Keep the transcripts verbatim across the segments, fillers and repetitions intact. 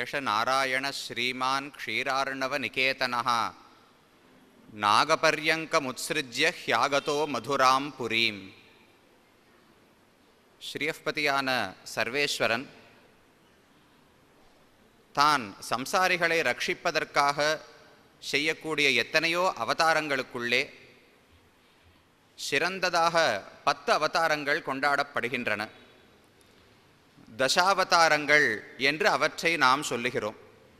ஏஷ நாராயண ஸ்ரீமான் க்ஷீரார்ணவ நிகேதனः நாகபர்யங்கமுத்ஸ்ருஜ்ய ஹ்யாகதோ மதுராம் புரீம். ஸ்ரீயப்பதியான சர்வேஸ்வரன் தான் சம்சாரிகளை ரட்சிப்பதற்காக செய்யக்கூடிய எத்தனையோ அவதாரங்களுக்குள்ளே சிறந்ததாக பத்து அவதாரங்கள் கொண்டாடப்படுகின்றன. தசாவதாரங்கள் என்று அவற்றை நாம் சொல்லுகிறோம்.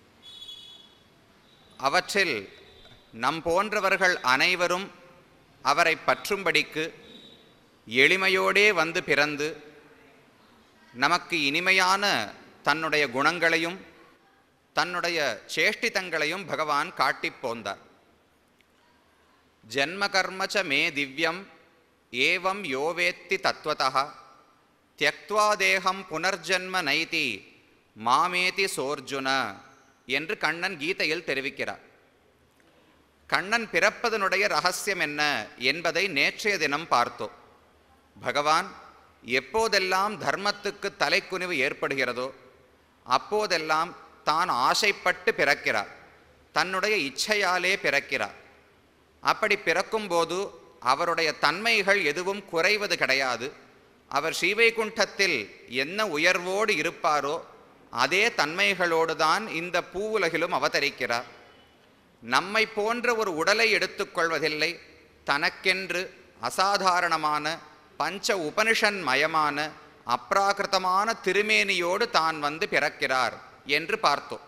அவற்றில் நம் போன்றவர்கள் அனைவரும் அவரை பற்றும்படிக்கு எளிமையோடே வந்து பிறந்து நமக்கு இனிமையான தன்னுடைய குணங்களையும் தன்னுடைய சேஷ்டிதங்களையும் பகவான் காட்டிப் போந்தார். ஜன்மகர்மச்ச மே திவ்யம் ஏவம் யோவேத்தி தத்வதः தியக்த்வா தேகம் புனர்ஜன்ம நைதி மாமேதி சோர்ஜுன என்று கண்ணன் கீதையில் தெரிவிக்கிறார். கண்ணன் பிறப்பதனுடைய ரகசியம் என்ன என்பதை நேற்றைய தினம் பார்த்தோம். பகவான் எப்போதெல்லாம் தர்மத்துக்கு தலைக்குனிவு ஏற்படுகிறதோ அப்போதெல்லாம் தான் ஆசைப்பட்டு பிறக்கிறார், தன்னுடைய இச்சையாலே பிறக்கிறார். அப்படி பிறக்கும்போது அவருடைய தன்மைகள் எதுவும் குறைவது கிடையாது. அவர் ஸ்ரீவைகுண்டத்தில் என்ன உயர்வோடு இருப்பாரோ அதே தன்மைகளோடு தான் இந்த பூவுலகிலும் அவதரிக்கிறார். நம்மை போன்ற ஒரு உடலை எடுத்துக்கொள்வதில்லை. தனக்கென்று அசாதாரணமான பஞ்ச உபனிஷன் மயமான அப்ராகிருதமான திருமேனியோடு தான் வந்து பிறக்கிறார் என்று பார்த்தோம்.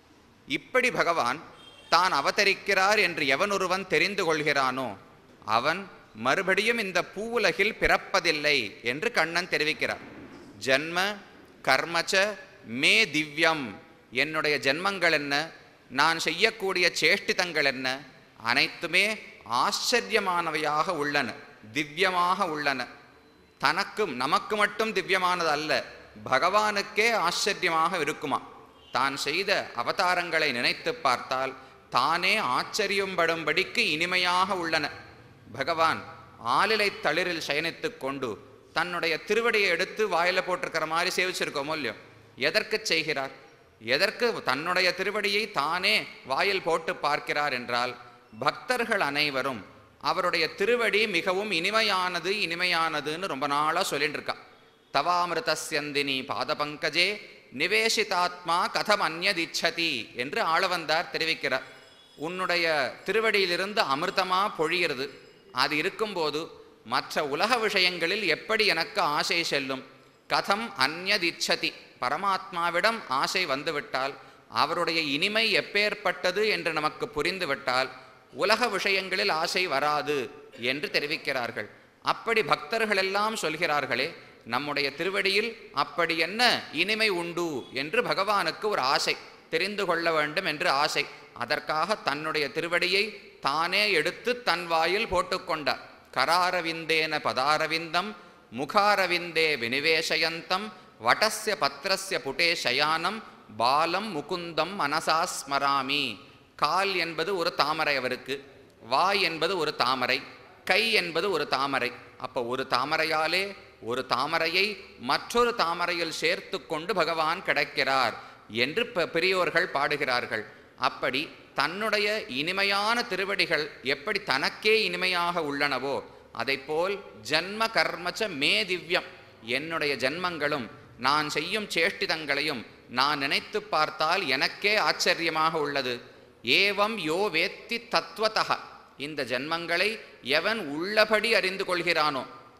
இப்படி பகவான் தான் அவதரிக்கிறார் என்று எவனொருவன் தெரிந்து கொள்கிறானோ அவன் மறுபடியும் இந்த பூவுலகில் பிறப்பதில்லை என்று கண்ணன் தெரிவிக்கிறார். ஜன்ம கர்மச்ச மே திவ்யம், என்னுடைய ஜென்மங்கள் என்ன, நான் செய்யக்கூடிய சேஷ்டிதங்கள் என்ன, அனைத்துமே ஆச்சரியமானவையாக உள்ளன, திவ்யமாக உள்ளன. தனக்கும் நமக்கு மட்டும் திவ்யமானது அல்ல, பகவானுக்கே ஆச்சரியமாக இருக்குமா. தான் செய்த அவதாரங்களை நினைத்து பார்த்தால் தானே ஆச்சரியம்படும்படிக்கு இனிமையாக உள்ளன. பகவான் ஆலிலை தளிரில் சயனித்து கொண்டு தன்னுடைய திருவடியை எடுத்து வாயில போட்டிருக்கிற மாதிரி சேவிச்சிருக்கோமோ இல்லையோ. எதற்கு செய்கிறார்? எதற்கு தன்னுடைய திருவடியை தானே வாயில் போட்டு பார்க்கிறார் என்றால், பக்தர்கள் அனைவரும் அவருடைய திருவடி மிகவும் இனிமையானது இனிமையானதுன்னு ரொம்ப நாளாக சொல்லிட்டு இருக்கா. தவாமிருதஸ்யந்தினி பாதபங்கஜே நிவேசிதாத்மா கதம் அந்யதிச்சதி என்று ஆளவந்தார் தெரிவிக்கிறார். உன்னுடைய திருவடியிலிருந்து அமிர்தமா பொழிகிறது. அது இருக்கும்போது மற்ற உலக விஷயங்களில் எப்படி எனக்கு ஆசை செல்லும்? கதம் அந்யதிச்சதி, பரமாத்மாவிடம் ஆசை வந்துவிட்டால், அவருடைய இனிமை எப்பேற்பட்டது என்று நமக்கு புரிந்துவிட்டால் உலக விஷயங்களில் ஆசை வராது என்று தெரிவிக்கிறார்கள். அப்படி பக்தர்கள் எல்லாம் சொல்கிறார்களே, நம்முடைய திருவடியில் அப்படி என்ன இனிமை உண்டு என்று பகவானுக்கு ஒரு ஆசை, தெரிந்து கொள்ள வேண்டும் என்று ஆசை. அதற்காக தன்னுடைய திருவடியை தானே எடுத்து தன் வாயில் போட்டுக்கொண்டார். கராரவிந்தேன பதாரவிந்தம் முகாரவிந்தே வினிவேஷயந்தம் வடஸ்ய பத்ரஸ்ய புட்டே சயானம் பாலம் முகுந்தம் மனசா ஸ்மராமி. கால் என்பது ஒரு தாமரை அவருக்கு, வாய் என்பது ஒரு தாமரை, கை என்பது ஒரு தாமரை. அப்போ ஒரு தாமரையாலே ஒரு தாமரையை மற்றொரு தாமரையில் சேர்த்து கொண்டு பகவான் கிடைக்கிறார் என்று பெரியோர்கள் பாடுகிறார்கள். அப்படி தன்னுடைய இனிமையான திருவடிகள் எப்படி தனக்கே இனிமையாக உள்ளனவோ அதைப்போல் ஜன்ம கர்மச்ச மே திவ்யம், என்னுடைய ஜன்மங்களும் நான் செய்யும் சேஷ்டிதங்களையும் நான் நினைத்து பார்த்தால் எனக்கே ஆச்சரியமாக உள்ளது. ஏவம் யோ வேத்தி தத்வதः, இந்த ஜன்மங்களை எவன் உள்ளபடி அறிந்து கொள்கிறானோ.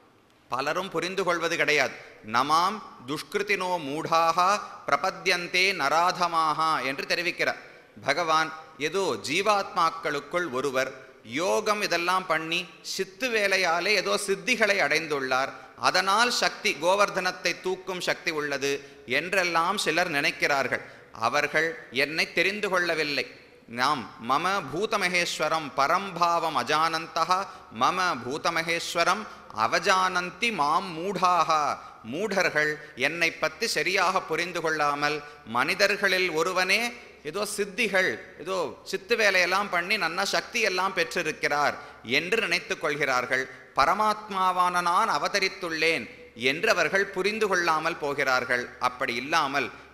பலரும் புரிந்து கொள்வது கிடையாது. நமாம் துஷ்கிருத்தினோ மூடாக பிரபத்யந்தே நராதமாக என்று தெரிவிக்கிறார். பகவான் ஏதோ ஜீவாத்மாக்களுக்குள் ஒருவர் யோகம் இதெல்லாம் பண்ணி சித்து வேலையாலே ஏதோ சித்திகளை அடைந்துள்ளார், அதனால் சக்தி, கோவர்தனத்தை தூக்கும் சக்தி உள்ளது என்றெல்லாம் சிலர் நினைக்கிறார்கள். அவர்கள் என்னை தெரிந்து கொள்ளவில்லை. நாம் மம பூதமகேஸ்வரம் பரம்பாவம் அஜானந்தः மம பூதமகேஸ்வரம் அவஜானந்தி மாம் மூடாக. மூடர்கள் என்னை பற்றி சரியாக புரிந்து கொள்ளாமல் மனிதர்களில் ஒருவனே ஏதோ சித்திகள், ஏதோ சித்து வேலையெல்லாம் பண்ணி நன்ன சக்தி எல்லாம் பெற்றிருக்கிறார் என்று நினைத்து கொள்கிறார்கள். பரமாத்மாவான நான் அவதரித்துள்ளேன் என்று அவர்கள் புரிந்து கொள்ளாமல் போகிறார்கள். அப்படி இல்லாமல்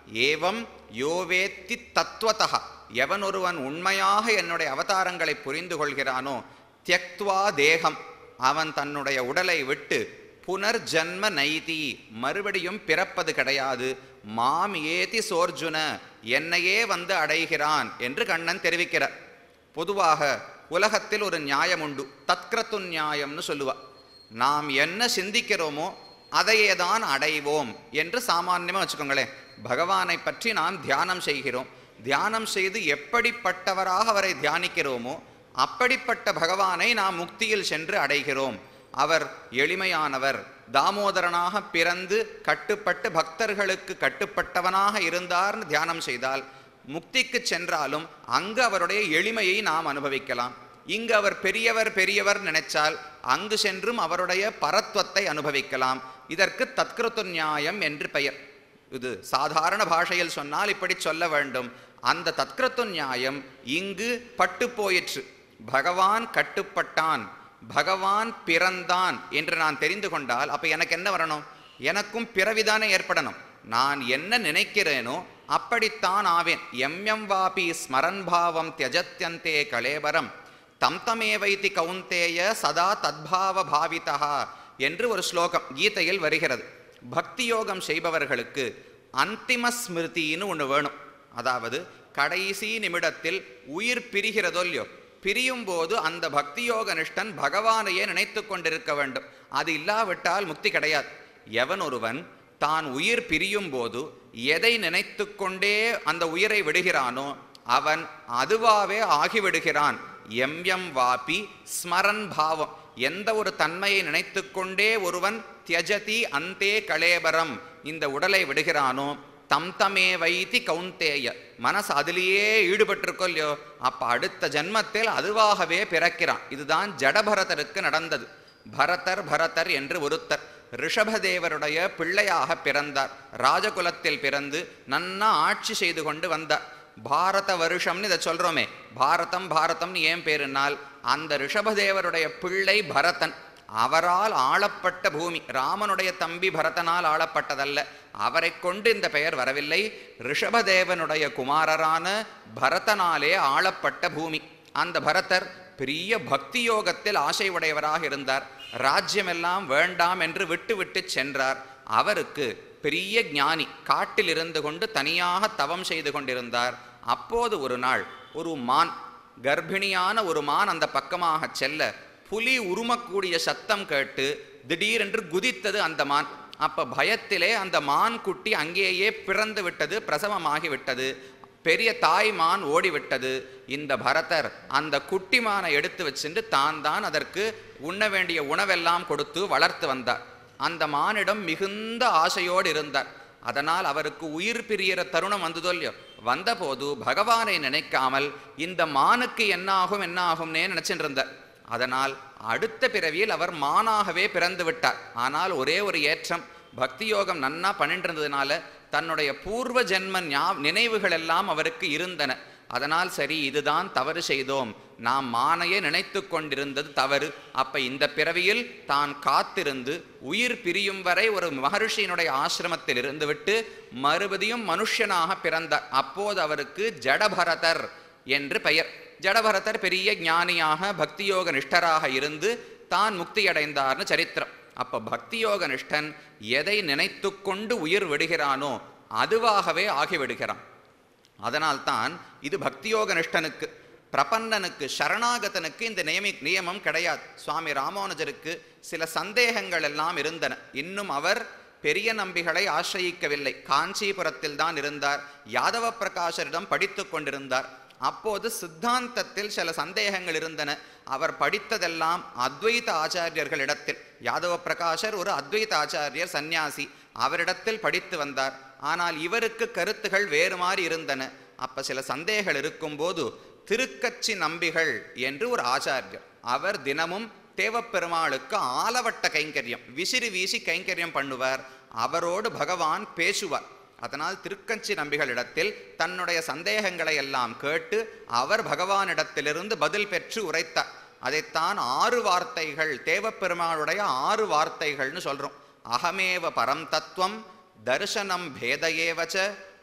ஏவம் யோவேத்தி தத்துவதா, எவன் ஒருவன் உண்மையாக என்னுடைய அவதாரங்களை புரிந்து கொள்கிறானோ, தியக்த்வா தேகம், அவன் தன்னுடைய உடலை விட்டு புனர்ஜன்ம நைதி, மறுபடியும் பிறப்பது கிடையாது, மாம் ஏதி சோர்ஜுன, என்னையே வந்து அடைகிறான் என்று கண்ணன் தெரிவிக்கிறார். பொதுவாக உலகத்தில் ஒரு நியாயம் உண்டு, தத்கிரத்து நியாயம்னு சொல்லுவா. நாம் என்ன சிந்திக்கிறோமோ அதையே தான் அடைவோம் என்று சாமான்யமாக வச்சுக்கோங்களேன். பகவானை பற்றி நாம் தியானம் செய்கிறோம், தியானம் செய்து எப்படிப்பட்டவராக அவரை தியானிக்கிறோமோ அப்படிப்பட்ட பகவானை நாம் முக்தியில் சென்று அடைகிறோம். அவர் எளிமையானவர், தாமோதரனாக பிறந்து கட்டுப்பட்டு பக்தர்களுக்கு கட்டுப்பட்டவனாக இருந்தார்னு தியானம் செய்தால் முக்திக்கு சென்றாலும் அங்கு அவருடைய எளிமையை நாம் அனுபவிக்கலாம். இங்கு அவர் பெரியவர் பெரியவர் நினைச்சால் அங்கு சென்றும் அவருடைய பரத்வத்தை அனுபவிக்கலாம். இதற்கு தத்கிருத்து நியாயம் என்று பெயர். இது சாதாரண பாஷையில் சொன்னால் இப்படி சொல்ல வேண்டும். அந்த தத்கிருத்து நியாயம் இங்கு பட்டு போயிற்று. பகவான் கட்டுப்பட்டான், பகவான் பிறந்தான் என்று நான் தெரிந்து கொண்டால் அப்ப எனக்கு என்ன வரணும்? எனக்கும் பிறவிதானே ஏற்படணும். நான் என்ன நினைக்கிறேனோ அப்படித்தான் ஆவேன். எம் எம் வாபி ஸ்மரன் பாவம் தியஜத்யந்தே கலேபரம் தம் தமேவைதி கௌந்தேய சதா தத்பாவ பாவிதா என்று ஒரு ஸ்லோகம் கீதையில் வருகிறது. பக்தி யோகம் செய்பவர்களுக்கு அந்திம ஸ்மிருதின்னு ஒன்று வேணும். அதாவது கடைசி நிமிடத்தில் உயிர் பிரிகிறதோ இல்லையோ, பிரியும் போது அந்த பக்தி யோக நிஷ்டன் பகவானையே நினைத்து கொண்டிருக்க வேண்டும். அது இல்லாவிட்டால் முக்தி கிடையாது. எவன் ஒருவன் தான் உயிர் பிரியும் போது எதை நினைத்து கொண்டே அந்த உயிரை விடுகிறானோ அவன் அதுவாவே ஆகிவிடுகிறான். எம் எம் வாபி ஸ்மரன் பாவம், எந்த ஒரு தன்மையை நினைத்து கொண்டே ஒருவன் தியஜதி அந்தே கலேபரம், இந்த உடலை விடுகிறானோ, தம் தமே வைத்தி கௌந்தேய, மனசு அதிலேயே ஈடுபட்டிருக்கோ இல்லையோ, அப்ப அடுத்த ஜென்மத்தில் அதுவாகவே பிறக்கிறான். இதுதான் ஜடபரதருக்கு நடந்தது. பரதர் பரதர் என்று ஒருத்தர் ரிஷபதேவருடைய பிள்ளையாக பிறந்தார். ராஜகுலத்தில் பிறந்து நன்னா ஆட்சி செய்து கொண்டு வந்தார். பாரத வருஷம்னு இதை சொல்றோமே, பாரதம் பாரதம்னு ஏன் பேருனால் அந்த ரிஷபதேவருடைய பிள்ளை பரதன். அவரால் ஆளப்பட்ட பூமி, ராமனுடைய தம்பி பரதனால் ஆளப்பட்டதல்ல. அவரை கொண்டு இந்த பெயர் வரவில்லை. ரிஷபதேவனுடைய குமாரரான பரதனாலே ஆளப்பட்ட பூமி. அந்த பரதர் பெரிய பக்தி யோகத்தில் ஆசை உடையவராக இருந்தார். ராஜ்யமெல்லாம் வேண்டாம் என்று விட்டு விட்டு சென்றார். அவருக்கு பெரிய ஞானி, காட்டில் இருந்து கொண்டு தனியாக தவம் செய்து கொண்டிருந்தார். அப்போது ஒரு நாள் ஒரு மான், கர்ப்பிணியான ஒரு மான் அந்த பக்கமாக செல்ல புலி உருமக்கூடிய சத்தம் கேட்டு திடீரென்று குதித்தது அந்த மான். அப்ப பயத்திலே அந்த மான் குட்டி அங்கேயே பிறந்து விட்டது, பிரசவமாகி விட்டது. பெரிய தாய் மான் ஓடிவிட்டது. இந்த பரதர் அந்த குட்டி மானை எடுத்து வச்சுட்டு தான் தான் அதற்கு உண்ண வேண்டிய உணவெல்லாம் கொடுத்து வளர்த்து வந்தார். அந்த மானிடம் மிகுந்த ஆசையோடு இருந்தார். அதனால் அவருக்கு உயிர் பிரியிற தருணம் வந்ததோ இல்லையோ, வந்தபோது பகவானை நினைக்காமல் இந்த மானுக்கு என்னாகும் என்னாகும்னே நினைச்சுட்டு இருந்தார். அதனால் அடுத்த பிறவியில் அவர் மானாகவே பிறந்து விட்டார். ஆனால் ஒரே ஒரு ஏற்றம், பக்தி யோகம் நன்னா பண்ணிட்டு இருந்ததுனால தன்னுடைய பூர்வ ஜென்ம ஞா நினைவுகள் எல்லாம் அவருக்கு இருந்தன. அதனால் சரி, இதுதான் தவறு செய்தோம், நாம் மானையே நினைத்து கொண்டிருந்தது தவறு. அப்ப இந்த பிறவியில் தான் காத்திருந்து உயிர் பிரியும் வரை ஒரு மகர்ஷியினுடைய ஆசிரமத்தில் இருந்துவிட்டு மறுபடியும் மனுஷனாக பிறந்தார். அப்போது அவருக்கு ஜடபரதர் என்று பெயர். ஜடபரதர் பெரிய ஞானியாக பக்தியோக நிஷ்டராக இருந்து தான் முக்தியடைந்தார்னு சரித்திரம். அப்ப பக்தியோக நிஷ்டன் எதை நினைத்து கொண்டு உயிர் விடுகிறானோ அதுவாகவே ஆகிவிடுகிறான். அதனால்தான் இது பக்தியோக நிஷ்டனுக்கு. பிரபன்னனுக்கு, சரணாகதனுக்கு இந்த நியமி நியமம் கிடையாது. சுவாமி ராமானுஜருக்கு சில சந்தேகங்கள் எல்லாம் இருந்தன. இன்னும் அவர் பெரிய நம்பிகளை ஆசிரியிக்கவில்லை. காஞ்சிபுரத்தில் தான் இருந்தார். யாதவ பிரகாஷரிடம் படித்து கொண்டிருந்தார். அப்போது சித்தாந்தத்தில் சில சந்தேகங்கள் இருந்தன. அவர் படித்ததெல்லாம் அத்வைத ஆச்சாரியர்களிடத்தில். யாதவ பிரகாஷர் ஒரு அத்வைத ஆச்சாரியர், சந்நியாசி, அவரிடத்தில் படித்து வந்தார். ஆனால் இவருக்கு கருத்துகள் வேறு மாதிரி இருந்தன. அப்ப சில சந்தேகங்கள் இருக்கும்போது திருக்கச்சி நம்பிகள் என்று ஒரு ஆச்சாரியர், அவர் தினமும் தேவப்பெருமாளுக்கு ஆலவட்ட கைங்கரியம், விசிறி வீசி கைங்கரியம் பண்ணுவார். அவரோடு பகவான் பேசுவார். அதனால் திருக்கச்சி நம்பிகளிடத்தில் தன்னுடைய சந்தேகங்களை எல்லாம் கேட்டு அவர் பகவானிடத்திலிருந்து பதில் பெற்று உரைத்தார். அதைத்தான் ஆறு வார்த்தைகள், தேவப்பெருமாளுடைய ஆறு வார்த்தைகள்னு சொல்றோம். அகமேவ பரம் தத்துவம், தர்சனம் பேதையேவச்ச,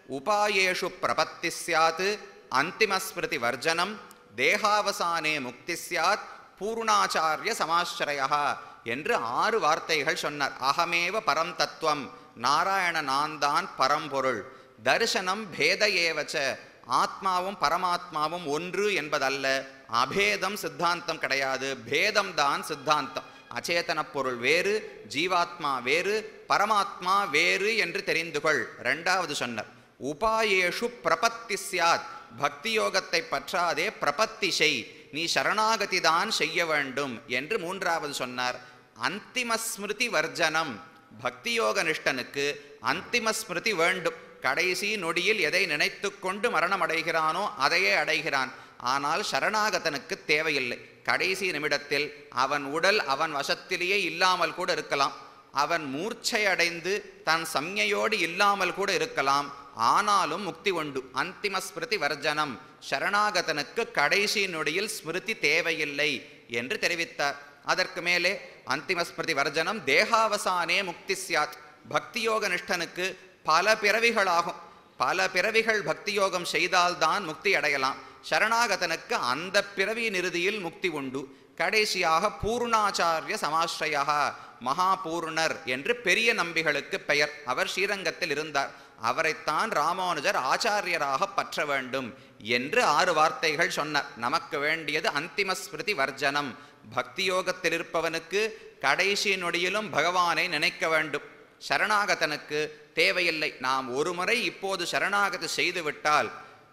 உபாயேஷு பிரபத்தி ஸ்யாத் அந்திமஸ்மிருதி வர்ஜனம் தேகாவசானே முக்தி ஸ்யாத் பூர்ணாச்சாரிய சமாஸ்ரயா என்று ஆறு வார்த்தைகள் சொன்னார். அகமேவ பரம் தத்துவம், நாராயண நான்தான் பரம்பொருள். தரிசனம் பேத ஏவச்ச, ஆத்மாவும் பரமாத்மாவும் ஒன்று என்பதல்ல, அபேதம் சித்தாந்தம் கிடையாது, பேதம்தான் சித்தாந்தம். அச்சேதன பொருள் வேறு, ஜீவாத்மா வேறு, பரமாத்மா வேறு என்று தெரிந்து கொள். ரெண்டாவது சொன்னார் உபாயேஷு பிரபத்தி ஸ்யாத், பக்தி யோகத்தை பற்றாதே, பிரபத்தி செய், நீ சரணாகதி தான் செய்ய வேண்டும் என்று மூன்றாவது சொன்னார். அந்திம ஸ்மிருதி வர்ஜனம், பக்தியோக நிஷ்டனுக்கு அந்திம ஸ்மிருதி வேண்டும். கடைசி நொடியில் எதை நினைத்து கொண்டு மரணம் அடைகிறானோ அதையே அடைகிறான். ஆனால் சரணாகதனுக்கு தேவையில்லை. கடைசி நிமிடத்தில் அவன் உடல் அவன் வசத்திலேயே இல்லாமல் கூட இருக்கலாம், அவன் மூர்ச்சை அடைந்து தன் சம்ஞையோடு இல்லாமல் கூட இருக்கலாம், ஆனாலும் முக்தி உண்டு. அந்திம ஸ்மிருதி வர்ஜனம், சரணாகதனுக்கு கடைசி நொடியில் ஸ்மிருதி தேவையில்லை என்று தெரிவித்தார். அதற்கு மேலே அந்திம ஸ்மிருதி வர்ஜனம் தேகாவசானே முக்தி ஸ்யாத், பக்தியோக நிஷ்டனுக்கு பல பிறவிகளாகும், பல பிறவிகள் பக்தியோகம் செய்தால்தான் முக்தி அடையலாம். சரணாகதனுக்கு அந்த பிறவி நிறுதியில் முக்தி உண்டு. கடைசியாக பூர்ணாச்சாரிய சமாஸ்ரயா, மகாபூர்ணர் என்று பெரிய நம்பிகளுக்கு பெயர். அவர் ஸ்ரீரங்கத்தில் இருந்தார். அவரைத்தான் ராமானுஜர் ஆச்சாரியராக பற்ற வேண்டும் என்று ஆறு வார்த்தைகள் சொன்னார். நமக்கு வேண்டியது அந்திம ஸ்மிருதி வர்ஜனம். பக்தியோகத்தில் இருப்பவனுக்கு கடைசி நொடியிலும் பகவானை நினைக்க வேண்டும். சரணாகதனுக்கு தேவையில்லை. நாம் ஒரு முறை இப்போது சரணாகதி செய்துவிட்டால்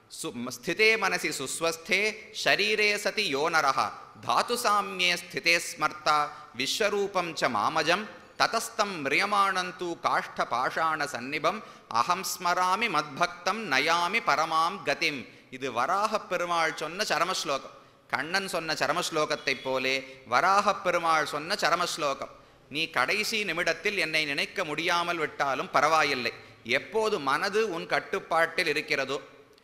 ஸ்திதே மனசி சுஸ்வஸ்தே ஷரீரே சதி யோனரஹா தாது சாமியே ஸ்திதே ஸ்மர்த்தா விஸ்வரூபம் ச மாமஜம் ததஸ்தம் மிரியமானந்து காஷ்ட பாஷாண சந்நிபம் அகம் ஸ்மராமி மத்பக்தம் நயாமி பரமாம் கதிம். இது வராகப் பெருமாள் சொன்ன சரமஸ்லோகம். கண்ணன் சொன்ன சரமஸ்லோகத்தைப் போலே வராகப் பெருமாள் சொன்ன சரமஸ்லோகம். நீ கடைசி நிமிடத்தில் என்னை நினைக்க முடியாமல் விட்டாலும் பரவாயில்லை. எப்போது மனது உன் கட்டுப்பாட்டில் இருக்கிறதோ,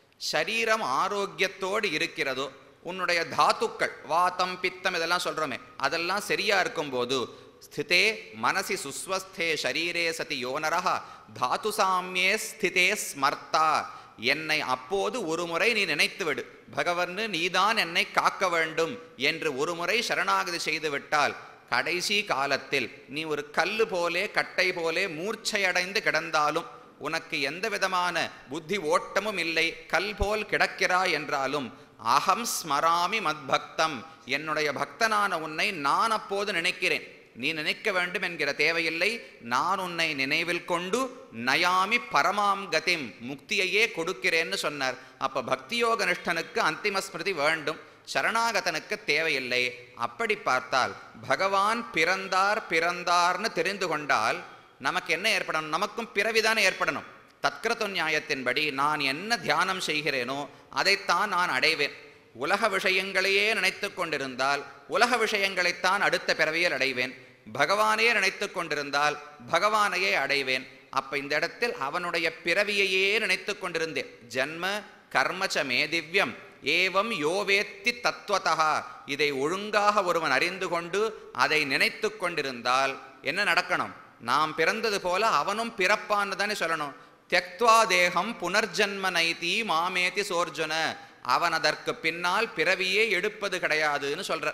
சரீரம் ஆரோக்கியத்தோடு இருக்கிறதோ, உன்னுடைய தாத்துக்கள் வாத்தம் பித்தம் இதெல்லாம் சொல்கிறோமே அதெல்லாம் சரியா இருக்கும்போது ஸ்திதே மனசி சுஸ்வஸ்தே ஷரீரே சதி யோனரஹா தாத்து சாமியே ஸ்திதே ஸ்மர்த்தா, என்னை அப்போது ஒரு முறை நீ நினைத்துவிடு, பகவன்னு நீதான் என்னை காக்க வேண்டும் என்று ஒரு முறை சரணாகதி செய்துவிட்டால் கடைசி காலத்தில் நீ ஒரு கல்லு போலே கட்டை போலே மூர்ச்சையடைந்து கிடந்தாலும், உனக்கு எந்த விதமான புத்தி ஓட்டமும் இல்லை, கல் போல் கிடக்கிறாய் என்றாலும் அகம் ஸ்மராமி மத்பக்தம், என்னுடைய பக்தனான உன்னை நான் அப்போது நினைக்கிறேன், நீ நினைக்க வேண்டும் என்கிற தேவையில்லை, நான் உன்னை நினைவில் கொண்டு நயாமி பரமாம் கதிம், முக்தியையே கொடுக்கிறேன்னு சொன்னார். அப்ப பக்தியோக நிஷ்டனுக்கு அந்திம ஸ்மிருதி வேண்டும், சரணாகதனுக்கு தேவையில்லை. அப்படி பார்த்தால் பகவான் பிறந்தார் பிறந்தார்னு தெரிந்து கொண்டால் நமக்கு என்ன ஏற்படணும்? நமக்கும் பிறவிதானே ஏற்படணும். தத்கிருத நியாயத்தின்படி நான் என்ன தியானம் செய்கிறேனோ அதைத்தான் நான் அடைவேன். உலக விஷயங்களையே நினைத்து கொண்டிருந்தால் உலக விஷயங்களைத்தான் அடுத்த பிறவியில் அடைவேன். பகவானையே நினைத்து கொண்டிருந்தால் பகவானையே அடைவேன். அப்ப இந்த இடத்தில் அவனுடைய பிறவியையே நினைத்து கொண்டிருந்தேன். ஜன்ம கர்மச்ச மே திவ்யம் ஏவம் யோவேத்தி தத்துவதா, இதை ஒழுங்காக ஒருவன் அறிந்து கொண்டு அதை நினைத்து கொண்டிருந்தால் என்ன நடக்கணும்? நாம் பிறந்தது போல அவனும் பிறப்பான்னு தானே சொல்லணும். தியக்த்வா தேகம் புனர்ஜன்ம நைதி மாமேதி சோர்ஜுன, அவன் அதற்கு பின்னால் பிறவியே எடுப்பது கிடையாதுன்னு சொல்ற.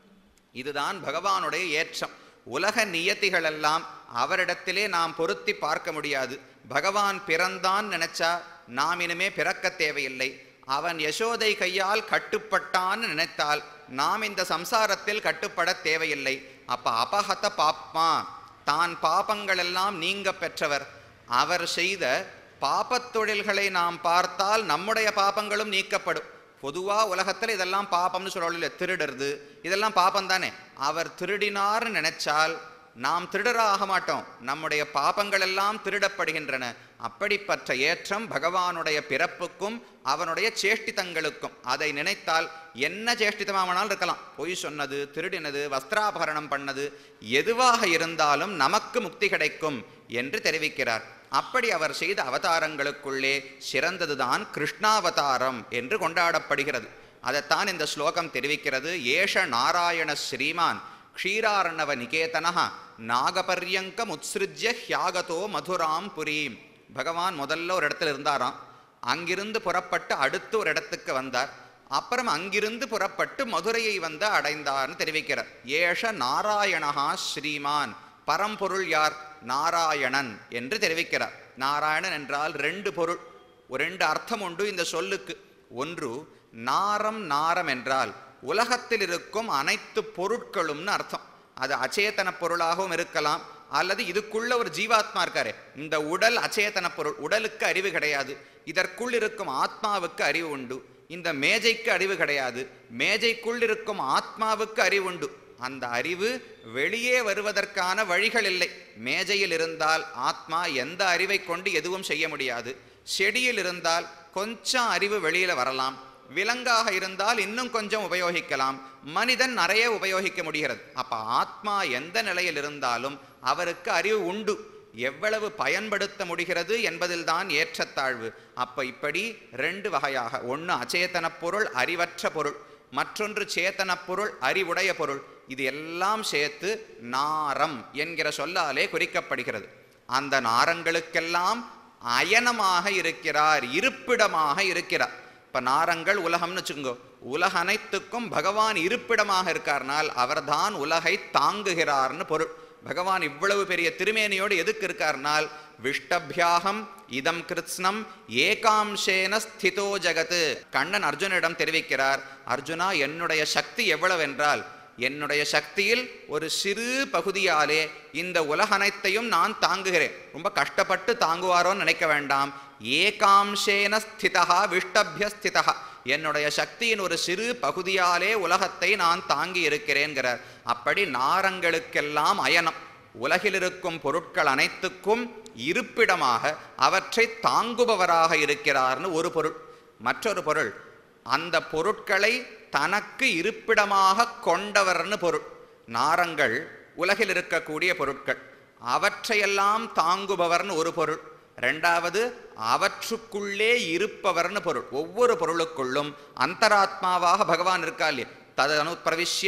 இதுதான் பகவானுடைய ஏற்றம். உலக நியத்திகள் எல்லாம் அவரிடத்திலே நாம் பொருத்தி பார்க்க முடியாது. பகவான் பிறந்தான் நினைச்சா நாம் இனிமே பிறக்க தேவையில்லை. அவன் யசோதை கையால் கட்டுப்பட்டான்னு நினைத்தால் நாம் இந்த சம்சாரத்தில் கட்டுப்பட தேவையில்லை. அப்ப அபஹத பாப்மா, தான் பாபங்கள் எல்லாம் நீங்க பெற்றவர். அவர் செய்த பாபத் தொழில்களை நாம் பார்த்தால் நம்முடைய பாபங்களும் நீக்கப்படும். பொதுவா உலகத்தில் இதெல்லாம் பாபம்னு சொல்ல, திருடுறது இதெல்லாம் பாபம் தானே. அவர் திருடினார்னு நினைச்சால் நாம் திருடராக மாட்டோம், நம்முடைய பாபங்கள் எல்லாம் திருடப்படுகின்றன. அப்படிப்பட்ட ஏற்றம் பகவானுடைய பிறப்புக்கும் அவனுடைய சேஷ்டிதங்களுக்கும். அதை நினைத்தால் என்ன சேஷ்டிதமானால் இருக்கலாம், பொய் சொன்னது, திருடினது, வஸ்திராபகரணம் பண்ணது, எதுவாக இருந்தாலும் நமக்கு முக்தி கிடைக்கும் என்று தெரிவிக்கிறார். அப்படி அவர் செய்த அவதாரங்களுக்குள்ளே சிறந்ததுதான் கிருஷ்ணாவதாரம் என்று கொண்டாடப்படுகிறது. அதைத்தான் இந்த ஸ்லோகம் தெரிவிக்கிறது. ஏஷ நாராயண ஸ்ரீமான் க்ஷீரார்ணவ நிகேதனஹ நாகபர்யங்கம் உத்ஸ்ருஜ்ய ஹ்யாகதோ மதுராம் புரீம். பகவான் முதல்ல ஒரு இடத்துல இருந்தாராம். அங்கிருந்து புறப்பட்டு அடுத்து ஒரு இடத்துக்கு வந்தார். அப்புறம் அங்கிருந்து புறப்பட்டு மதுரையை வந்து அடைந்தார்னு தெரிவிக்கிறார். ஏஷ நாராயணஹா ஸ்ரீமான், பரம்பொருள் யார்? நாராயணன் என்று தெரிவிக்கிறார். நாராயணன் என்றால் ரெண்டு பொருள், ரெண்டு அர்த்தம் உண்டு இந்த சொல்லுக்கு. ஒன்று, நாரம் நாரம் என்றால் உலகத்தில் இருக்கும் அனைத்து பொருட்களும்னு அர்த்தம். அது அச்சேதன பொருளாகவும் இருக்கலாம், அல்லது இதுக்குள்ள ஒரு ஜீவாத்மா இருக்காரு. இந்த உடல் அச்சேதன பொருள், உடலுக்கு அறிவு கிடையாது. இதற்குள் இருக்கும் ஆத்மாவுக்கு அறிவு உண்டு. இந்த மேஜைக்கு அறிவு கிடையாது, மேஜைக்குள் இருக்கும் ஆத்மாவுக்கு அறிவு உண்டு. அந்த அறிவு வெளியே வருவதற்கான வழிகள் இல்லை. மேஜையில் இருந்தால் ஆத்மா எந்த அறிவை கொண்டு எதுவும் செய்ய முடியாது. செடியில் இருந்தால் கொஞ்சம் அறிவு வெளியில வரலாம். விலங்காக இருந்தால் இன்னும் கொஞ்சம் உபயோகிக்கலாம். மனிதன் நிறைய உபயோகிக்க முடிகிறது. அப்ப ஆத்மா எந்த நிலையில் இருந்தாலும் அவருக்கு அறிவு உண்டு. எவ்வளவு பயன்படுத்த முடிகிறது என்பதில் தான் ஏற்றத்தாழ்வு. அப்ப இப்படி ரெண்டு வகையாக, ஒன்று அச்சேதன பொருள், அறிவற்ற பொருள், மற்றொன்று சேத்தன பொருள், அறிவுடைய பொருள். இது எல்லாம் சேர்த்து நாரம் என்கிற சொல்லாலே குறிக்கப்படுகிறது. அந்த நாரங்களுக்கெல்லாம் அயனமாக இருக்கிறார், இருப்பிடமாக இருக்கிறார். இப்ப நாரங்கள் உலகம்னு வச்சுக்கோங்க. உலக அனைத்துக்கும் பகவான் இருப்பிடமாக இருக்கார்னால் அவர்தான் உலகை தாங்குகிறார்னு பொருள். பகவான் இவ்வளவு பெரிய திருமேனியோடு எதுக்கு இருக்கார்னால், விஷ்டபியாகம் இதம் கிருத்ஸ்னம் ஏகாம்சேன ஸ்திதோ ஜகத்து. கண்ணன் அர்ஜுனிடம் தெரிவிக்கிறார், அர்ஜுனா என்னுடைய சக்தி எவ்வளவென்றால், என்னுடைய சக்தியில் ஒரு சிறு பகுதியாலே இந்த உலக அனைத்தையும் நான் தாங்குகிறேன். ரொம்ப கஷ்டப்பட்டு தாங்குவாரோன்னு நினைக்க வேண்டாம். ஏகாம்சேன ஸ்திதா விஷ்டபிய ஸ்திதா, என்னுடைய சக்தியின் ஒரு சிறு பகுதியாலே உலகத்தை நான் தாங்கி இருக்கிறேன்கிறார். அப்படி நாரங்களுக்கெல்லாம் அயனம், உலகில் இருக்கும் பொருட்கள் அனைத்துக்கும் இருப்பிடமாக அவற்றை தாங்குபவராக இருக்கிறார்னு ஒரு பொருள். மற்றொரு பொருள், அந்த பொருட்களை தனக்கு இருப்பிடமாக கொண்டவர்னு பொருள். நாரங்கள் உலகில் இருக்கக்கூடிய பொருட்கள், அவற்றையெல்லாம் தாங்குபவர்னு ஒரு பொருள். ரெண்டாவது, அவற்றுக்குள்ளே இருப்பவர்னு பொருள். ஒவ்வொரு பொருளுக்குள்ளும் அந்தராத்மாவாக பகவான் இருக்கா இல்லையா, ததனு பிரவிஷ்ய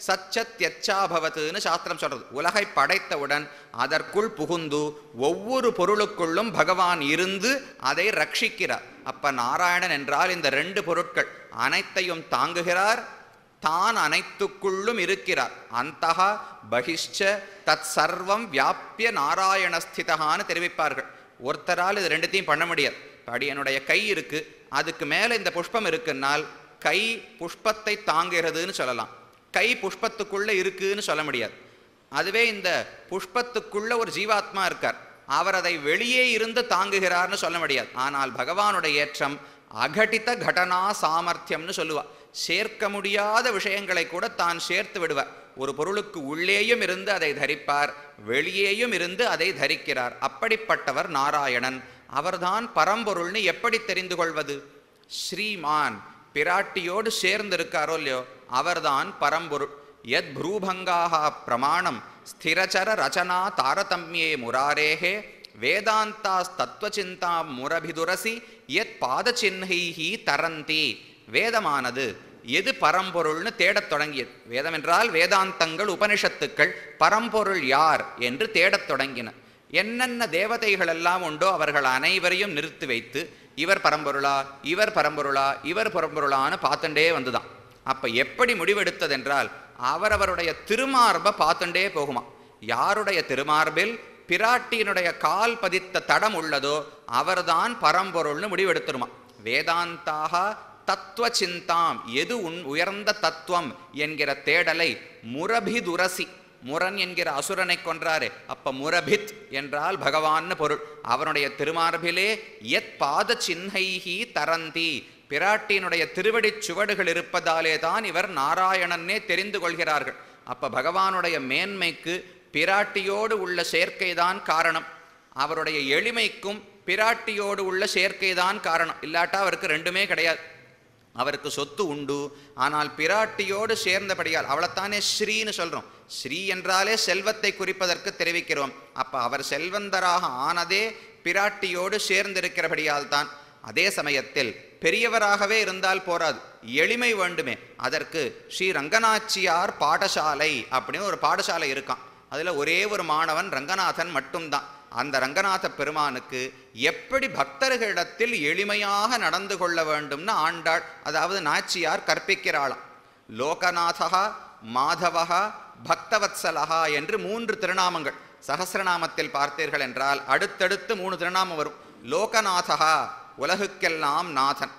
சச்சத்யச்சாபவத்துன்னு சாஸ்திரம் சொல்றது. உலகை படைத்தவுடன் அதற்குள் புகுந்து ஒவ்வொரு பொருளுக்குள்ளும் பகவான் இருந்து அதை ரட்சிக்கிறார். அப்ப நாராயணன் என்றால் இந்த ரெண்டு பொருட்கள் அனைத்தையும் தாங்குகிறார், தான் அனைத்துக்குள்ளும் இருக்கிறார். அந்தஹா பகிஷ்ச தத் சர்வம் வியாபிய நாராயணஸ்திதகான்னு தெரிவிப்பார்கள். ஒருத்தரால் இது ரெண்டுத்தையும் பண்ண முடியாது. அப்படி என்னுடைய கை இருக்கு, அதுக்கு மேலே இந்த புஷ்பம் இருக்குன்னால் கை புஷ்பத்தை தாங்குகிறதுன்னு சொல்லலாம். கை புஷ்பத்துக்குள்ள இருக்குன்னு சொல்ல முடியாது. அதுவே இந்த புஷ்பத்துக்குள்ள ஒரு ஜீவாத்மா இருக்கார், அவர் அதை வெளியே இருந்து தாங்குகிறார்னு சொல்ல முடியாது. ஆனால் பகவானுடைய ஏற்றம் அகடித கடனா சாமர்த்தியம்னு சொல்லுவா. சேர்க்க முடியாத விஷயங்களை கூட தான் சேர்த்து விடுவார். ஒரு பொருளுக்கு உள்ளேயும் இருந்து அதை தரிப்பார், வெளியேயும் இருந்து அதை தரிக்கிறார். அப்படிப்பட்டவர் நாராயணன். அவர்தான் பரம்பொருள்னு எப்படி தெரிந்து கொள்வது? ஸ்ரீமான், பிராட்டியோடு சேர்ந்திருக்காரோ இல்லையோ அவர்தான் பரம்பொருள். யத் ப்ரூபங்காக பிரமாணம் ஸ்திரச்சர ரச்சனா தாரதம்யே முராரேகே வேதாந்தாஸ் தத்துவச்சிந்தா முரபிதுரசி யத் பாதச்சின்ஹைஹி தரந்தி. வேதமானது எது பரம்பொருள்னு தேடத் தொடங்கியது. வேதம் என்றால் வேதாந்தங்கள், உபனிஷத்துக்கள். பரம்பொருள் யார் என்று தேடத் தொடங்கின. என்னென்ன தேவதைகள் எல்லாம் உண்டோ அவர்கள் அனைவரையும் நிறுத்தி வைத்து இவர் பரம்பொருளா, இவர் பரம்பொருளா, இவர் பரம்பொருளான்னு பார்த்துட்டே வந்துதான். அப்ப எப்படி முடிவெடுத்ததென்றால், அவரவருடைய திருமார்பை பார்த்துட்டே போகுமா. யாருடைய திருமார்பில் பிராட்டியினுடைய கால் பதித்த தடம் உள்ளதோ அவர்தான் பரம்பொருள்னு முடிவெடுத்துருமா. வேதாந்தாக தத்துவ சிந்தாம், எது உன் உயர்ந்த தத்துவம் என்கிற தேடலை முரபிதுரசி, முரன் என்கிற அசுரனை கொன்றாரு. அப்ப முரபித் என்றால் பகவான் பொருள். அவனுடைய திருமார்பிலே யத் பாத சின்ஹைஹி தரந்தி, பிராட்டியினுடைய திருவடி சுவடுகள் இருப்பதாலே தான் இவர் நாராயணனே தெரிந்து கொள்கிறார்கள். அப்ப பகவானுடைய மேன்மைக்கு பிராட்டியோடு உள்ள சேர்க்கைதான் காரணம். அவருடைய எளிமைக்கும் பிராட்டியோடு உள்ள சேர்க்கைதான் காரணம். இல்லாட்டா அவருக்கு ரெண்டுமே கிடையாது. அவருக்கு சொத்து உண்டு, ஆனால் பிராட்டியோடு சேர்ந்தபடியால் அவளைத்தானே ஸ்ரீன்னு சொல்றோம். ஸ்ரீ என்றாலே செல்வத்தை குறிப்பதற்கு தெரிவிக்கிறோம். அப்ப அவர் செல்வந்தராக ஆனதே பிராட்டியோடு சேர்ந்திருக்கிறபடியால் தான். அதே சமயத்தில் பெரியவராகவே இருந்தால் போராது, எளிமை வேண்டுமே. அதற்கு ஸ்ரீ ரங்கநாச்சியார் பாடசாலை அப்படின்னு ஒரு பாடசாலை இருக்கான். அதுல ஒரே ஒரு மாணவன் ரங்கநாதன் மட்டும்தான். அந்த ரங்கநாத பெருமானுக்கு எப்படி பக்தர்களிடத்தில் எளிமையாக நடந்து கொள்ள வேண்டும்னு ஆண்டாள், அதாவது நாச்சியார் கற்பிக்கிறாளாம். லோகநாதா, மாதவா, பக்தவத்சலஹா என்று மூன்று திருநாமங்கள். சகசிரநாமத்தில் பார்த்தீர்கள் என்றால் அடுத்தடுத்து மூணு திருநாமம் வரும். லோகநாதா உலகுக்கெல்லாம் நாதன்,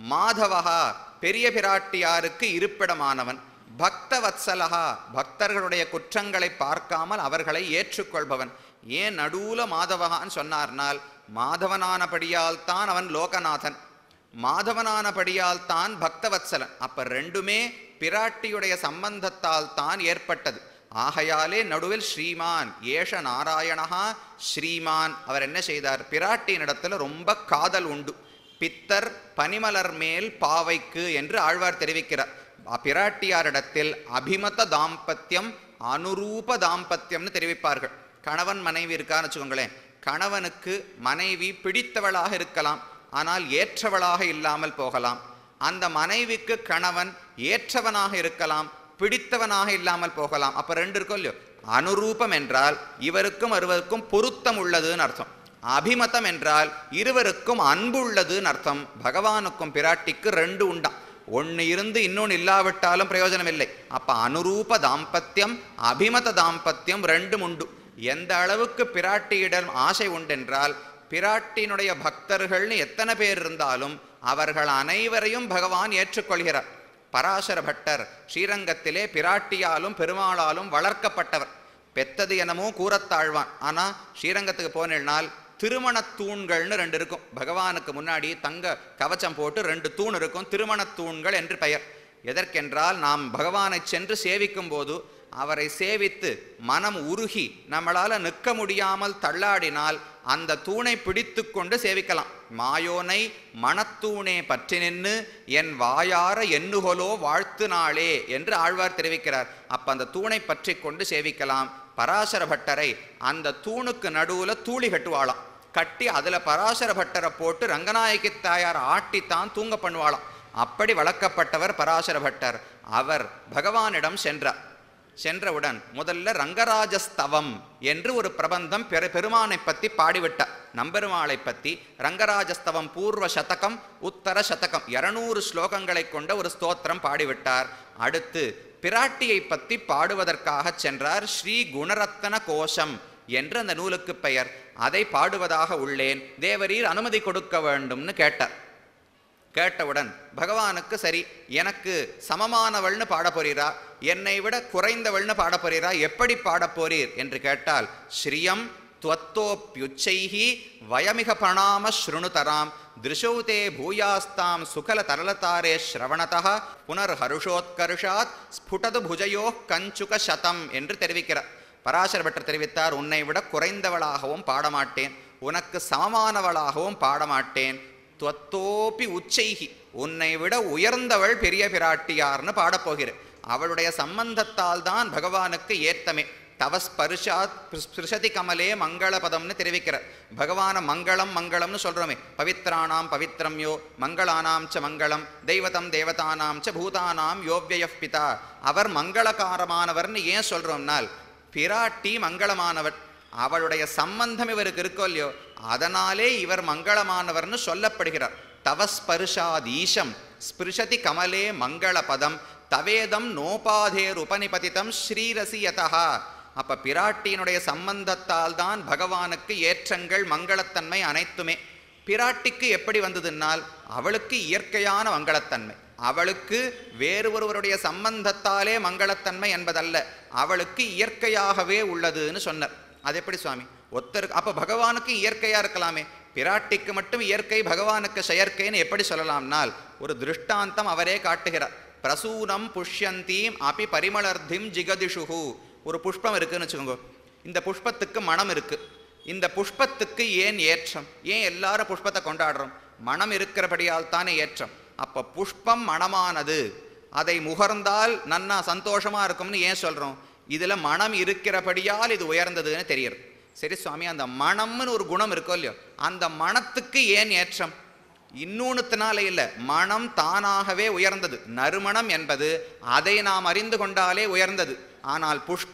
மாதவா பெரிய பிராட்டியாருக்கு இருப்பிடமானவன், பக்தவத்சலஹா பக்தர்களுடைய குற்றங்களை பார்க்காமல் அவர்களை ஏற்றுக்கொள்பவன். ஏன் நடுவுல மாதவகான்னு சொன்னார்னால், மாதவனானபடியால் தான் அவன் லோகநாதன், மாதவனானபடியால் தான் பக்தவத்சலன். அப்ப ரெண்டுமே பிராட்டியுடைய சம்பந்தத்தால் தான் ஏற்பட்டது. ஆகையாலே நடுவில் ஸ்ரீமான் ஏஷ நாராயணஹா ஸ்ரீமான். அவர் என்ன செய்தார், பிராட்டியினிடத்துல ரொம்ப காதல் உண்டு. பித்தர் பனிமலர் மேல் பாவைக்கு என்று ஆழ்வார் தெரிவிக்கிறார். பிராட்டியாரிடத்தில் அபிமத தாம்பத்தியம், அனுரூப தாம்பத்தியம்னு தெரிவிப்பார்கள். கணவன் மனைவி இருக்கான்னு வச்சுக்கோங்களேன். கணவனுக்கு மனைவி பிடித்தவளாக இருக்கலாம், ஆனால் ஏற்றவளாக இல்லாமல் போகலாம். அந்த மனைவிக்கு கணவன் ஏற்றவனாக இருக்கலாம், பிடித்தவனாக இல்லாமல் போகலாம். அப்ப ரெண்டு இருக்கும் இல்லையோ. அனுரூபம் என்றால் இவருக்கும் அருவருக்கும் பொருத்தம் உள்ளதுன்னு அர்த்தம். அபிமதம் என்றால் இருவருக்கும் அன்பு உள்ளதுன்னு அர்த்தம். பகவானுக்கும் பிராட்டிக்கு ரெண்டு உண்டாம். ஒன்று இருந்து இன்னொன்று இல்லாவிட்டாலும் பிரயோஜனம் இல்லை. அப்ப அனுரூப தாம்பத்தியம், அபிமத தாம்பத்தியம் ரெண்டும் உண்டு. எந்த அளவுக்கு பிராட்டியிடம் ஆசை உண்டென்றால், பிராட்டியினுடைய பக்தர்கள்னு எத்தனை பேர் இருந்தாலும் அவர்கள் அனைவரையும் பகவான் ஏற்றுக்கொள்கிறார். பராசர பட்டர் ஸ்ரீரங்கத்திலே பிராட்டியாலும் பெருமாளாலும் வளர்க்கப்பட்டவர். பெத்தது என்னமோ கூறத்தாழ்வான். ஆனா ஸ்ரீரங்கத்துக்கு போனால் திருமண தூண்கள்னு ரெண்டு இருக்கும். பகவானுக்கு முன்னாடி தங்க கவச்சம் போட்டு ரெண்டு தூண் இருக்கும், திருமண தூண்கள் என்று பெயர். எதற்கென்றால், நாம் பகவானை சென்று சேவிக்கும் போது அவரை சேவித்து மனம் உருகி நம்மளால நிற்க முடியாமல் தள்ளாடினால் அந்த தூணை பிடித்து கொண்டு சேவிக்கலாம். மாயோனை மனத்தூணே பற்றி நின்று என் வாயார எண்ணுகொலோ வாழ்த்து நாளே என்று ஆழ்வார் தெரிவிக்கிறார். அப்ப அந்த தூணை பற்றி கொண்டு சேவிக்கலாம். பராசர பட்டரை அந்த தூணுக்கு நடுவுல தூளி கட்டுவாளாம். கட்டி அதுல பராசர பட்டரை போட்டு ரங்கநாயகி தாயார் ஆட்டித்தான் தூங்க பண்ணுவாளாம். அப்படி வளர்க்கப்பட்டவர் பராசர பட்டர். அவர் பகவானிடம் சென்றார். சென்றவுடன் முதல்ல ரங்கராஜஸ்தவம் என்று ஒரு பிரபந்தம் பெரு பெருமானை பற்றி பாடிவிட்டார். நம்பெருமாளை பற்றி ரங்கராஜஸ்தவம் பூர்வ சதகம் உத்தர சதகம் இருநூறு ஸ்லோகங்களை கொண்ட ஒரு ஸ்தோத்திரம் பாடிவிட்டார். அடுத்து பிராட்டியை பற்றி பாடுவதற்காக சென்றார். ஸ்ரீ குணரத்ன கோஷம் என்று அந்த நூலுக்கு பெயர். அதை பாடுவதாக உள்ளேன், தேவரீர் அனுமதி கொடுக்க வேண்டும்னு கேட்டார். கேட்டவுடன் பகவானுக்கு சரி, எனக்கு சமமானவள்னு பாட போறீரா, என்னை விட குறைந்தவள்னு பாட போறீரா, எப்படி பாட போறீர் என்று கேட்டால், ஸ்ரீயம் துவத்தோப்யுச்சைஹி வயமிக பிரணாம ஸ்ருணுதராம் திருஷௌதே பூயாஸ்தாம் சுகல தரலதாரே ஸ்ரவணதா புனர் ஹருஷோத்கர்ஷாத் ஸ்புடது புஜயோ கஞ்சுக சதம் என்று தெரிவிக்கிறார். பராசர பட்டர் தெரிவித்தார், உன்னை விட குறைந்தவளாகவும் பாடமாட்டேன், உனக்கு சமமானவளாகவும் பாடமாட்டேன். துவத்தோப்பி உச்சைகி, உன்னை விட உயர்ந்தவள் பெரிய பிராட்டியார்னு பாடப்போகிறேன். அவளுடைய சம்பந்தத்தால் தான் பகவானுக்கு ஏத்தமே. தவஸ்பருஷாத் ஸ்பிருஷதி கமலே மங்களபதம்னு தெரிவிக்கிறார். பகவான மங்களம் மங்களம்னு சொல்றோமே, பவித்ராணாம் பவித்ரம் யோ மங்களானாம் ச மங்களம் தெய்வதம் தேவதானாம் ச பூதானாம் யோவ்யய பிதா. அவர் மங்களகாரமானவர்னு ஏன் சொல்றோம்னால், பிராட்டி மங்களமானவர், அவளுடைய சம்பந்தம் இவருக்கு இருக்கோ இல்லையோ, அதனாலே இவர் மங்களமானவர்னு சொல்லப்படுகிறார். தவஸ்பருஷாத் ஈஷம் ஸ்பிருஷதி கமலே மங்களபதம் தவேதம் நோபாதேர் உபனிபதிதம் ஸ்ரீரசியதா. அப்ப பிராட்டியினுடைய சம்பந்தத்தால் தான் பகவானுக்கு ஏற்றங்கள் மங்களத்தன்மை அனைத்துமே. பிராட்டிக்கு எப்படி வந்ததுன்னால், அவளுக்கு இயற்கையான மங்களத்தன்மை, அவளுக்கு வேறு ஒருவருடைய சம்பந்தத்தாலே மங்களத்தன்மை என்பதல்ல, அவளுக்கு இயற்கையாகவே உள்ளதுன்னு சொன்னார். அது எப்படி சுவாமி? ஒத்தருக்கு அப்ப பகவானுக்கு இயற்கையா இருக்கலாமே, பிராட்டிக்கு மட்டும் இயற்கை பகவானுக்கு செயற்கைன்னு எப்படி சொல்லலாம்னால், ஒரு திருஷ்டாந்தம் அவரே காட்டுகிறார். பிரசூனம் புஷ்யந்தீம் அபி பரிமளர்த்திம் ஜிகதிஷுகு. ஒரு புஷ்பம் இருக்குன்னு வச்சுக்கோங்க, இந்த புஷ்பத்துக்கு மனம் இருக்கு. இந்த புஷ்பத்துக்கு ஏன் ஏற்றம்? ஏன் எல்லாரும் புஷ்பத்தை கொண்டாடுறோம்? மனம் இருக்கிறபடியால் தானே ஏற்றம். அப்ப புஷ்பம் மனமானது, அதை முகர்ந்தால் நன்னா சந்தோஷமா இருக்கும்னு ஏன் சொல்றோம்? இதுல மனம் இருக்கிறபடியால் இது உயர்ந்ததுன்னு தெரியுது. சரி சுவாமி, அந்த மனம்னு ஒரு குணம் இருக்கோ இல்லையோ, அந்த மனத்துக்கு ஏன் ஏற்றம்? இன்னொன்னுத்தினால இல்லை, மனம் தானாகவே உயர்ந்தது. நறுமணம் என்பது அதை நாம் அறிந்து கொண்டாலே உயர்ந்தது. ஆனால் புஷ்பம்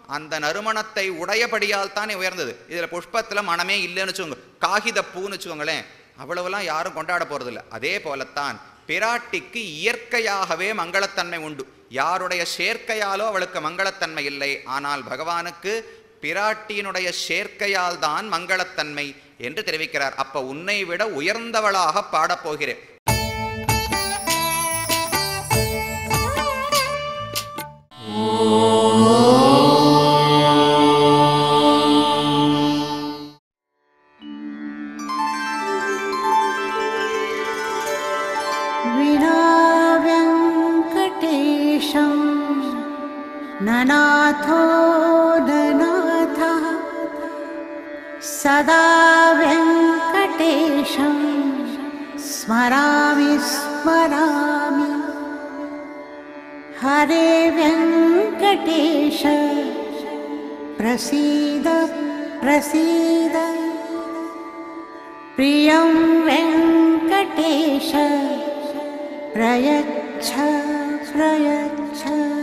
அந்த நறுமணத்தை உடையபடியால் தானே உயர்ந்தது. இதில் புஷ்பத்தில் மனமே இல்லைன்னு வச்சுக்கோங்க, காகித பூன்னு வச்சுக்கோங்களேன், அவ்வளவுலாம் யாரும் கொண்டாட போகிறதில்ல. அதே போலத்தான் பிராட்டிக்கு இயற்கையாகவே மங்களத்தன்மை உண்டு. யாருடைய சேர்க்கையாலோ அவளுக்கு மங்களத்தன்மை இல்லை. ஆனால் பகவானுக்கு பிராட்டியினுடைய சேர்க்கையால் தான் மங்களத்தன்மை என்று தெரிவிக்கிறார். அப்ப உன்னை விட உயர்ந்தவளாக பாடப்போகிறேன். ननाथो ननाथः सदा वेङ्कटेशं स्मरामि स्मरामि हरे वेङ्कटेश प्रसीद प्रसीद प्रियं वेङ्कटेश प्रयच्छ प्रयच्छ